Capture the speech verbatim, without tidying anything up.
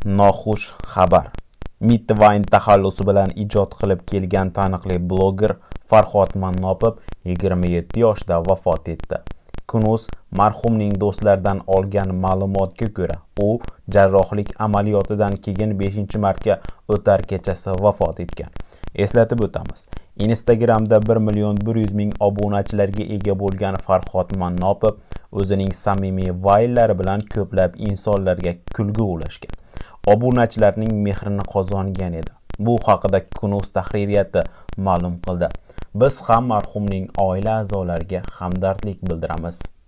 Noxush xabar. Midvine taxallusi bilan ijod qilib kelgan taniqli bloger Farhod Mannopov yigirma yetti yoshda vafot etdi. Kunuz marhumning do'stlaridan olgan ma'lumotga ko'ra, u jarrohlik amaliyotidan keyin beshinchi martga o'tar kechasi vafot etgan. Eslatib o'tamiz. Instagramda bir million bir yuz ming obunachilarga ega bo'lgan Farhod Mannopov o'zining samimiy vaylari bilan ko'plab insonlarga kulgu ulashgan. Obunachilarning mehrini qozongan edi. Bu haqida Kunuz tahririyati ma'lum qildi. Biz ham marhumning oila a'zolariga hamdardlik bildiramiz.